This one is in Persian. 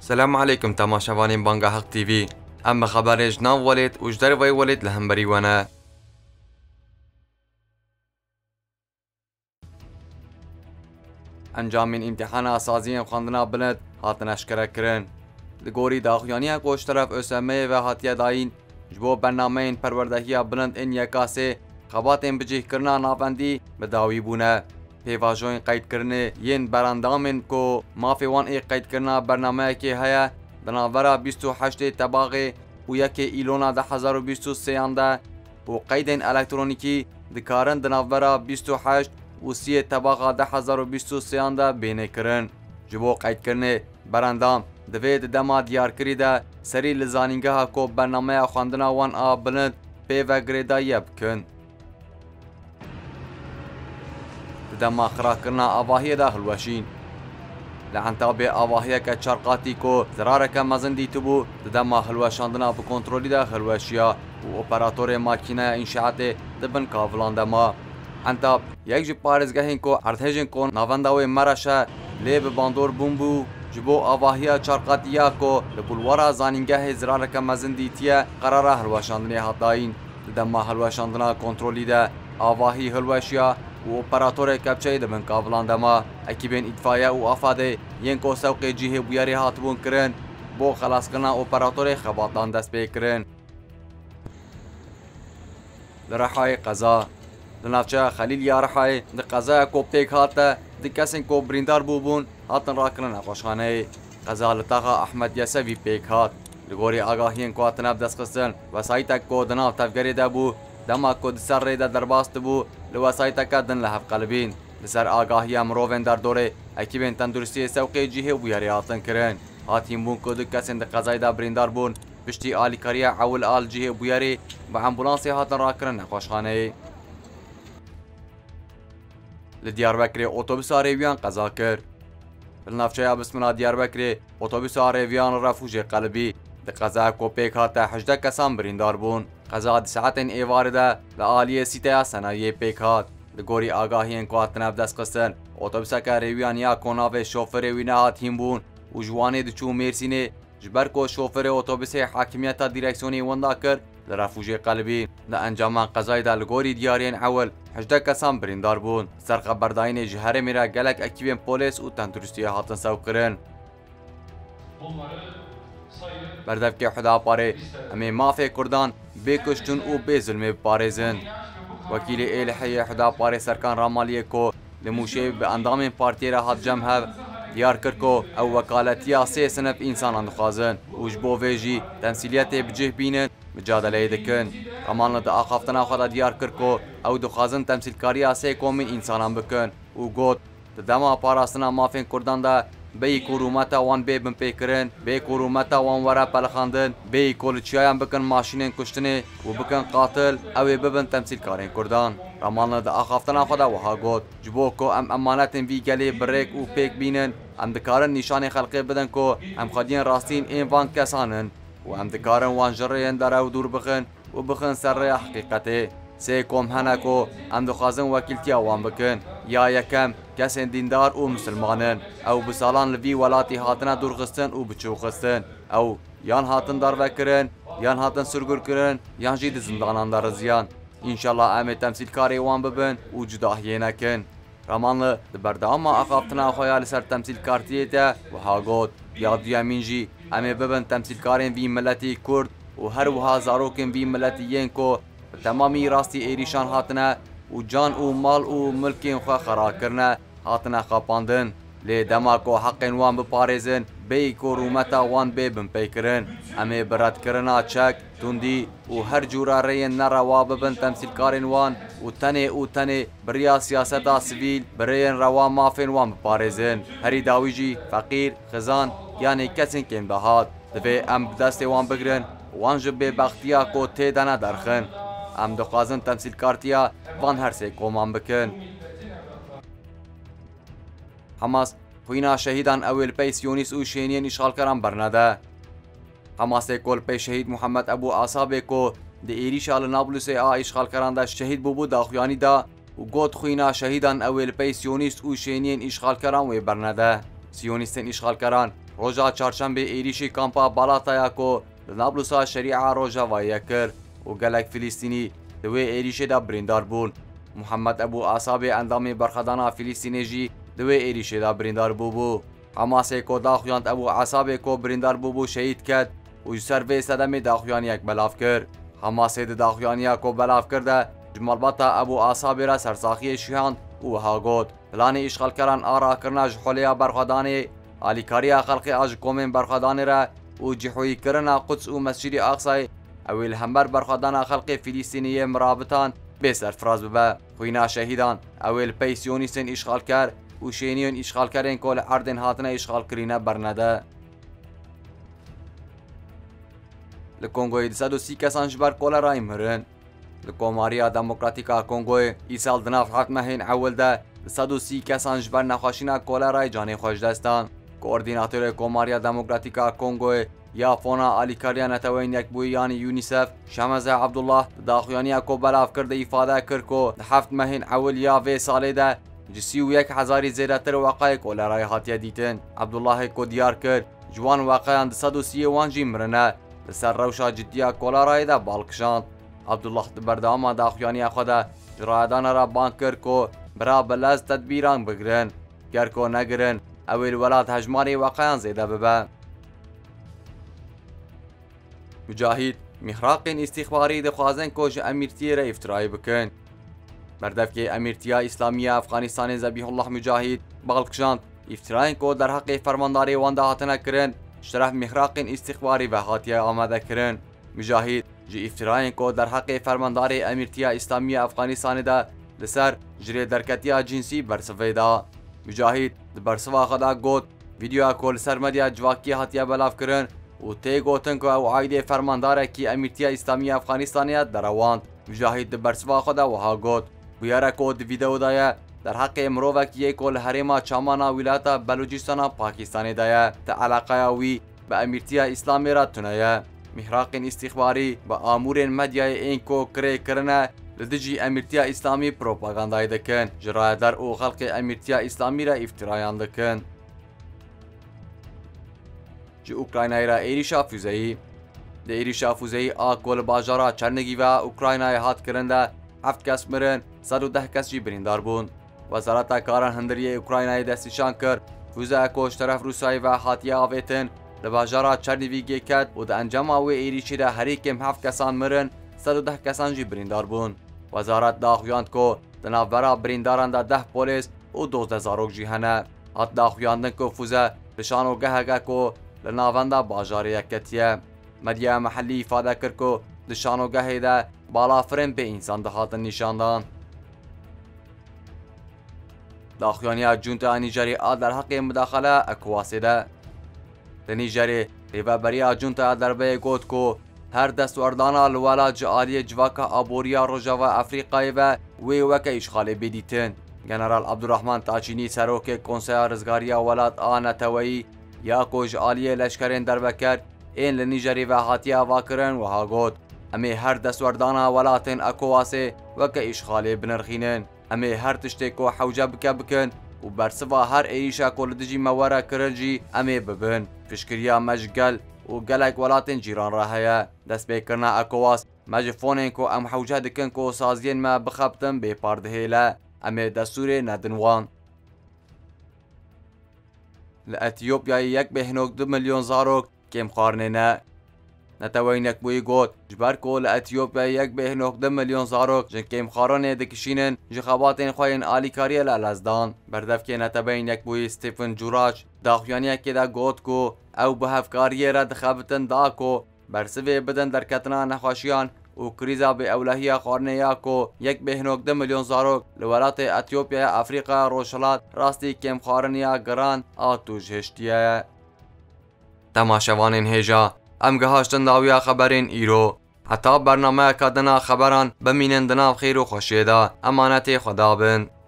سلام عليكم تماشاوانين بانگا حق تي في. اما خبرش ناو ولد وجدر وی ولد لهمبري وانا انجام من امتحان اساسي خواندنا بلند هاتن اشکره کرن. لگوری داخیانی کوش طرف اسمه و هاتیه داین جبو برنامه این پروردهی بلند این یکاسه خبات این بجیه کرنا نافندی بداوی بونه. پیواجوین قید کرنه ین براندامن کو مافی وان ای قید کرنا برنامه که هیا دناورا 28 تباغه و یک ایلونا 2023 ده و قید الکترونیکی دکارن دناورا 28 و 3 تباغه 2023 ده بینه کرن. جبو قید کرنه براندام دوید دما دیار کریده سری لزانینگه کو برنامه خواندنا وان آبلند پی و گریدایی بکن. دما خرا کرنا آواهی داخل وشین لعن تابع آواهی که چرقاتی کو زراره که مزندی تبو دما هلوشاندنا بکنترولی داخل وشیا و اپراتور ماکینه انشاعات دبن کافلان دما انتاب یک جب پارزگاهین کو ارتهجن کو نوانداوی مرشه لیب باندور بومبو جبو آواهی چرقاتیا کو لبولورا زانینگه زراره که مزندی تیه قراره هلوشاندنی هاتاین دما هلوشاندنا کنترولی ده آواهی هلوشیا و اپراتور کپچه دبن کافلان دما اکیبین ادفاعیه و افاده ین کو سوق جیه بیاری هاتبون کرن بو خلاص کنا اپراتور خباتان دست پی کرن. لرحای قضا لنافچه خلیل یا رحای د قضا کو پیک هاته د کسین کو بریندار بوبون هاتن راکرن خوشخانه قضا لطاقه احمد یسوی پیک هات لگوری آگاهین کو اتناب دست خستن وسایت کو دنا تفگری دبو دما کو سر ریدا درباست بو لوسایت کدن لحف قلبین لسر آگاهی امروون در دوره اکیبین تندرستی سوقی جیه و یاریاتن کرن هاتیم بون کد کسین د قضای دا بریندار بون پشتی آلی کاریا عول آل جیه بویاری و امبولانسی هاتن راکرن نخوشخانه. لدیاربکر اتوبوس آریویان قضا کرد. لنافچه بسمنا دیاربکر اتوبوس آریویان رفوج قلبی د قضا کو پیک هاته 18 کسان بریندار بون. قضا ساعتين ایوارده لآلیه سیته سنایه پیک هات لگوری آگاهین کو اتناب دست قستن اتوبوسا که ریویان یا کناو شوفر وینه هاتیم بون و جوانه دچو مرسینه جبر کو شوفر اتوبوس حاکمیت دیرکسیونی وندا کرد لرفوج قلبی لانجام قضای دا لگوری دیارین اول 18 کسان بریندار بون. سر خبرداین جهره میره گلک اکیبین پولیس و تندرستی هاتن سو کرن. بردف که حدا پاره امی مافی کردان بکشتن و به ظلم پارێزن. وکیل ایلحی حدا پاره سرکان رامالیه کو لموشه به اندام پارتی را هات جمع هف دیار کرد کو او وکالتیا 3 سنف انسانان دخوازن وش بو ویجی تمثیلیت بجه بینن مجادله دکن. امان دا آخافتنا خدا دیار کرد کو او دخوازن تمثیل کاریا 3 کومین انسانان بکن و گوت دما پاراستنا مافین کردان دا بی کورومتا وان بی بن پیکرن بی کورومتا وان ورا پلخاندن بی کولچیان بکن ماشینن کشتنه و بکن قاتل او ببن تمثیل کارین کردان. رامان دا آخافتنا خدا وها گوت جبو کو ام امانتن وی گلی بریک و پیک بینن ام دکارن نشان خلقی بدن کو ام خادین راستین این وان کسانن و ام دکارن وان جرین داره و دور بخن و بخن سر حقیقته. سه کوم هنه کو ام دخوازن وکیلتیا وان بکن یا یکم کسین دیندار و مسلمانن او بسالان لوی ولاتی هاتنا دورخستن و بچوخستن او یان هاتن دار وکرن یان هاتن سرگر کرن یان جید زندانان دار زیان. انشالله ام تمثیل کاری وان ببن و جداهیه نکن. رامان بردام آخافتنا خویا لسر تمثیل کارتیه تا و ها گوت یادیا منجی ام ببن تمثیل کارین وی ملتی کرد و هر وها زاروکن وی ملتیین کو تمامی راستی ایریشان هاتنا و جان و مال و ملکین خو خرا کرنا هاتنا خاپاندن لی دما کو حقین وان بپارێزن بی کورومتا وان بی بن پیکرن امی برات کرنا چک توندی و هر جورا رین نروا ببن تمثیل کارین وان و تنه بریا سیاستا سویل برین روا مافین وان بپارێزن هری داویجی فقیر خزان یعنی کسین کم دهات دوی ام دست وان بگرن وان جب بختیا کو تیدنا درخن ام دخوازن تمثیل کارتیا وان هر سه کومان بکن. حماس خوینا شهیدان اول پیس یونس و شینین اشغال کران برنده. حماس کل پی شهید محمد ابو عصابه کو د ایریشا لنابلس اشغال کران دا شهید بوبو داخویانی دا و گوت خوینا شهیدان اول پیس یونس و شینین اشغال کران و برنده. سیونیستن اشغال کران روژا چهارشنبه ایریشی کامپا بالاتایا کو لنابلوسا شریعه روژا وایه کر و گلک فلسطینی دوی ایریشی دا بریندار بون. محمد ابو اعصاب اندام برخدانا فلسطینی جی دوی ایریشی دا بریندار بو. حماس کو داخویاند ابو اعصاب کو بریندار بو شهید کد و سر وی صدمه داخویان یک بلاف کر. حماس داخویانیا کو بلاف کرده جمالباتا ابو اعصاب را سرساخی شیان و هاگود پلان اشغال کران آرا کرنا جحولیا برخدانی آلیکاریا خلقی آج کومن برخدانی را و جحوی کرنا قدس و مسجد اقصی اویل همبر برخدانا خلق فلسطینی مرابطان به سرفراز ببه خوینا شهیدان اویل پیسیونیسن اشغال کر و شینیون اشغال کرن کل اردن هاتنا اشغال کرینه برنده. لکنگوی 230 کسان جبر کل رای مرن. لکوماریا دموکراتیکا کنگوی ایسال دناف حتمه هین اول ده 230 کسان جبر نخواشینا کل رای جانی خوش دستان. کوردیناتور کوماریا دموکراتیکا کنگوی یا فونا آلیکاریا نتوین یک بویانی یونیسف شمزه عبدالله داخویانی کو بلاف کرده ifade کرد که هفت مهین اول یا وی ساله ده 31,000 زیادتر واقعی که لرای هاتیه دیتن. عبدالله کو دیار کرد جوان واقعا 231 جی مرنه لسر روشا جدیه کولارای ده بالکشاند. عبدالله برداما داخویانی خود جرایدان را بان کرد که برا بلز تدبیران بگرن گر که نگرن اویل ولاد هجمانی واقعا زیده ببه. مجاهد محراق استخباری دخوازن کش امیرتی را افترائی بکن. بردف که امیرتیا اسلامی افغانستان زبیح الله مجاهد بالکشاند افترائی کو در حق فرمانداری وانده هاتنه کرن شرف محراق استخباری و هاتیه آمده کرن. مجاهد جی افترائی کو در حق فرمانداری امیرتیا اسلامی افغانستان ده لسر جری درکتیا جنسی برسوی دا. مجاهد برسوا خدا گوت ویدیو کل سر مدیا جواکی هاتیه بلاف کرن و تی گوتن که او عایده فرمانداره کی امیرتیا اسلامی افغانستانیت درواند. مجاهد برسوا خدا وها گوت بیاره کود ویدیو دایه در حق مروفک یک کل حریما چامانا ولایت بلوچستان پاکستانی دایه تا علاقه وی به امیرتیا اسلامی را تنایه. محراق استخباری با آمور مدیای این کو کری کرنه لدجی امیرتیا اسلامی پروپاگاندای دکن جرای در او خلق امیرتیا اسلامی را افترایان دکن. جی اوکراینای را ایریشا فوزایی ده ایریشا فوزایی آکول باجارا چرنگی و اوکراینای هات کرنده 7 کس مرن 110 کس جی بریندار بون. وزارت کاران هندری اوکراینای دستشان کرد فوزه اکوش طرف روسایی و هاتیه آویتن لباجارا چرنویگی کد و ده انجام او ایریشی ده هریکم 7 کسان مرن 110 کسان جی بریندار بون. وزارت داخویاند که دنابرا برینداران ده 10 پولیس و 12 زاروک جی هنه. هات داخویاندن که فوزه لشانو گهگه که لناونده باجار یکتیه. مدیا محلی ifade کرد که لشانوگه ده بالافرین به انسان دهاتن نشاندان. داخویانی جونتا نیجری در حق مداخله اکواسی ده. نیجری ریوبری جونتا دربه گوت که هر دستوردانا لولا جعالی جواکا آبوریا روژا و افریقای و وی وکه اشغالی بیدیتن. جنرال عبدالرحمن تاچینی سروک کنسیا رزگاریا ولات آنتوایی یا کو جعالی لشکرین دربه کرد این لنیجری و هاتیا واکرن و هاگوت امی هر دستوردانا ولاتن اکواسی وکه اشغالی بنرخینن امی هر تشتی کو حوجه بکن و برسوا هر ایشا کو لدجی مواره کرنجی امی ببن فشکریا مجگل و گلک ولاتن جیران راهیا دست بیکرنا اکواس مجفونن کو ام حوجه دکن کو سازین ما بخبتن بی پاردهیلا امی دستور ندنوان. لاتیوپیا یک بهنوک 2 میلیون زاروک کم خارنه نه. نتوینک بوی گوت جبر کو لاتیوپیا یک بهنوک 2 میلیون زاروک جن کم خارنه دکشینن جخاباتین خوین آلیکاری لالزدان. بردف که نتوینک بوی ستیفن جوراج داخویانی که دا گوت کو او به هفکاری را دخابتن دا کو برسوی بدن در کتنا نخواشیان و کریزا به اولهی خارنه کو یک بهنوک 2 میلیون زاروک لولات اتیوپیا افریقا روشلات راستی کم خارنیا گران آتوش هشتیه. تماشاوانین هیجا ام گهاشتن داویا خبرین ایرو حتی برنامه کدنا خبران بمینن دناف خیر و خوشیدا امانت خدا بن.